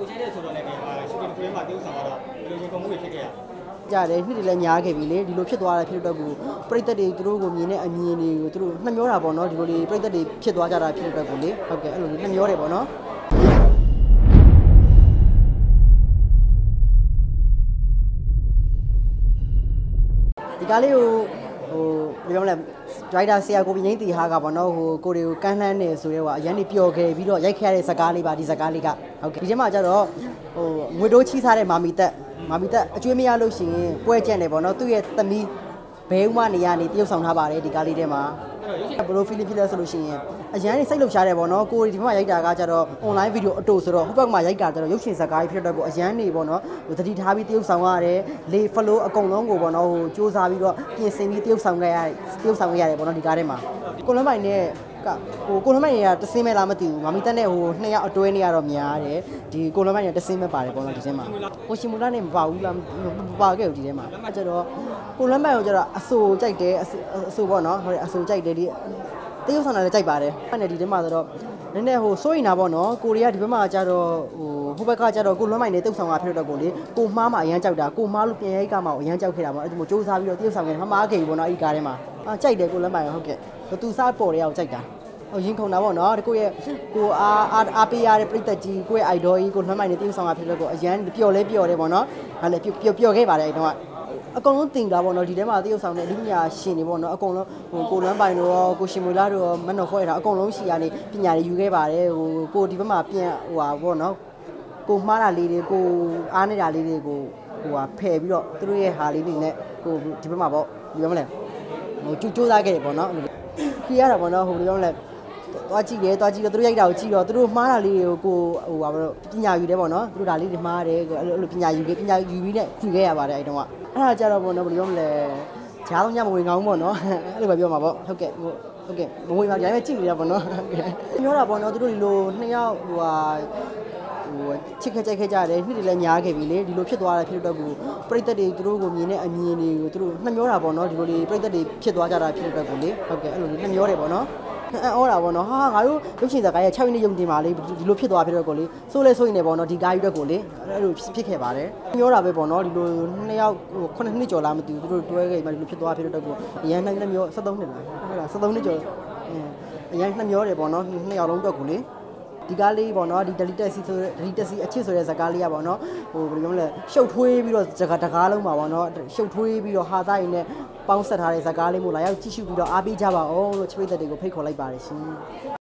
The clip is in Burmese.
ကိုကျဲတဲ့ဆိုတော့လည်းရှူတင်ကွင်းမှာတိကျဆောင်တော့ဒီလိုကုန်မှုတွေဖြစ်ခဲ့ရကြတယ်နှစ်တွေလည်းညားခဲ့ပြီလေဒီလိုဖြစ်သွားတာဖြစ်တော့ကိုပြိသက်တွေသူတို့ကိုမြင်တဲ့အမြင်တွေကိုသူတို့နှမျောတာပေါ့နော်ဒီလိုတွေပြိသက်တွေဖြစ်သွားကြတာဖြစ်တော့ကိုလေဟုတ်ကဲ့အဲ့လိုနှမျောတယ်ပေါ့နော်ဒီကားလေးကိုပြောမလဲဒရိုက်တာဆရာကိုပြင်းတီဟာကပေါ့နော်ကိုတွေကိုကန်းလှမ်းနေဆိုတော့အရန်နေပျော်ခဲ့ပြီးတော့ရိုက်ခဲ့ရတဲ့ဇာကားလေးပါဒီဇာကားလေးကဟုတ်ကဲ့ဒီထဲမှာကျတော့ငွေတိုးချီးစားတဲ့မာမီတက်အကျွေးမရလို့ရှိရင်ပွဲကြက်နေပေါ့နော်သူ့ရဲ့သမီးဘဲဥမနေရနေတရုပ်ဆောင်ထားပါတယ်ဒီကားလေးထဲမှာဘလိုဖီလီဖြစ်လဲဆိုလို့ရှိရင်အရန်နေစိတ်လှုပ်ရှားတယ်ပေါ့နော်ကိုဒီမှာရိုက်တာကကျတော့ online video အတူဆိုတော့ဟိုဘက်မှာရိုက်တာကျတော့ရုပ်ရှင်ဇာကားကြီးဖြစ်တော့ကိုအရန်နေပေါ့နော်သတိထားပြီးတရုပ်ဆောင်ရတယ်လေ follow အကုန်လုံးကိုပေါ့နော်စူးစမ်းပြီးတော့ပြင်ဆင်ပြီးတရုပ်ဆောင်ခဲ့ရတယ်ပေါ့နော်ဒီကားထဲမှာကိုလွမ်းပိုင်နဲ့ကိုလွမ်းပိုင်ကတစင်းမဲ့လားမသိဘူးမာမီတက်နဲ့2ယောက်အတွဲနေရတော့များတယ်ဒီကိုလွမ်းပိုင်ကတစင်းမဲ့ပါတယ်ပေါ့နော်ဒီထဲမှာကိုရှင်မူလာနဲ့မပါဘူးလားမပါခဲ့ဘူးဒီထဲမှာကျတော့ကိုလွမ်းပိုင်ကိုကျတော့အဆိုကြိုက်တယ်အဆိုပေါ့နော်ဟုတ်တယ်အဆိုကြိုက်တယ်ဒီတရုပ်ဆောင်တာလည်းကြိုက်ပါတယ်အဲ့နဲ့ဒီထဲမှာဆိုတော့နည်းနည်းစိုးရင်တာပေါ့နော်ကိုရီးယားဒီဘက်မှာကျတော့ဟိုဘက်ကကျတော့ကိုလွမ်းပိုင်နဲ့တရုပ်ဆောင်တာဖြစ်တော့ကိုလေကိုမှားမှအရန်ကြောက်တာကိုမှားလို့ပြန်ရိုက်ကမှအရန်ကြောက်ခဲ့တာပေါ့အဲ့ဒီမျိုးစူးစမ်းပြီးတော့တရုပ်ဆောင်ခဲ့မှားခဲ့ပြီပေါ့နော်အဲ့ဒီကားထဲမှာကြိုက်တယ်ကိုလွမ်းပိုင်ဟုတ်ကဲ့သူစားပေါ်တဲ့အောင်ကြိုက်တာရင်ခုန်တာပေါ့နော်ကိုရဲ့ကိုအားပေးရတဲ့ပြိသက်ကြီးကိုရဲ့ idol ကြီးကိုလွမ်းမိုင်နေတင်းဆောင်တာဖြစ်လို့ကိုအရန်ပျော်တယ်ပေါ့နော်ဟာလေပျော်ခဲ့ပါတယ်အဲ့တော့အကုန်လုံးတင်တာပေါ့နော်ဒီထဲမှာတရုပ်ဆောင်တဲ့လူပညာရှင်တွေပေါ့နော်အကုန်လုံးကိုလွမ်းပိုင်တို့ရောကိုရှင်မွေလာတို့ရောမန်နော်ဖောရတာအကုန်လုံးရှိရနေပညာတွေယူခဲ့ပါတယ်ကိုဒီဘက်မှာပြန်ပေါ့နော်ကိုမှားတာလေးတွေကိုအားနေတာလေးတွေကိုဖယ်ပြီးတော့သူတို့ရဲ့ဟာလေးတွေနဲ့ဒီဘက်မှာပေါ့ဒီဘက်မလဲကြိုးစားခဲ့တယ်ပေါ့နော်ခီးရတာပေါ့နော်ဒီဘက်မလဲသွားကြည့်တယ်သူတို့ရိုက်တာကိုကြည့်တော့သူတို့မှားတာလေးတွေကိုပညာယူတယ်ပေါ့နော်သူတို့ဒါလေးတွေမှားတယ်အဲ့လိုပညာယူပြီးနဲ့ခွေခဲ့ရပါတယ်အဲ့တော့အဲ့ဒါကြတော့ပေါ့နော်ဘယ်လိုပြောမလဲဂျားလုံးညမဝင်ကောင်းပေါ့နော်အဲ့လိုပဲပြောမှာပေါ့ဟုတ်ကဲ့မဝင်ပါကြိုင်ပဲကြည့်နေတာပေါ့နော်ပြောတာပေါ့နော်သူတို့ဒီလို2ယောက်ချစ်ခဲ့ကြိုက်ခဲ့ကြတယ်နှစ်တွေလည်းညားခဲ့ပြီလေဒီလိုဖြစ်သွားတာဖြစ်တော့ကိုပြိသက်တွေသူတို့ကိုမြင်တဲ့အမြင်တွေကိုသူတို့နှမျောတာပေါ့နော်ဒီလိုတွေပြိသက်တွေဖြစ်သွားကြတာဖြစ်တော့ကိုလေဟုတ်ကဲ့အဲ့လိုနှမျောတယ်ပေါ့နော်အော်တာပေါ့နော်ဟာငါတို့ရုပ်ရှင်ဇာတ်ကားရဲ့6နှစ်ရုံတင်ပါလေဒီလိုဖြစ်သွားဖြစ်တော့ကိုလေစိုးလဲစိုးရင်လည်းပေါ့နော်ဒီကားကြီးတော့ကိုလေအဲ့လိုဖြစ်ခဲ့ပါတယ်ပြောတာပဲပေါ့နော်ဒီလို2ယောက်9နှစ်ကျော်လားမသိဘူးသူတို့တွဲခဲ့မှဒီလိုဖြစ်သွားဖြစ်တော့ကိုအရန်နှမျော73နှစ်လားဟုတ်လား73နှစ်ကျော်အရန်နှမျောတယ်ပေါ့နော်2ယောက်လုံးတော့ကိုလေဒီကားလေးပေါ့နော်ဒီ delete C ဆိုdelete C အချစ်ဆိုတဲ့ဇာတ်ကားလေးอ่ะပေါ့နော်ဘယ်လိုပြောမလဲရှုပ်ထွေးပြီးတော့တကားလုံးပါပေါ့နော်ရှုပ်ထွေးပြီးတော့ဟာသားရင်နဲ့ပေါင်းဆက်ထားတဲ့ဇာတ်ကားလေးမို့လာရောက်ကြည့်ရှုပြီးတော့အားပေးကြပါအောင်လို့ချစ်ပိတ်သက်တွေကိုဖိတ်ခေါ်လိုက်ပါတယ်ရှင်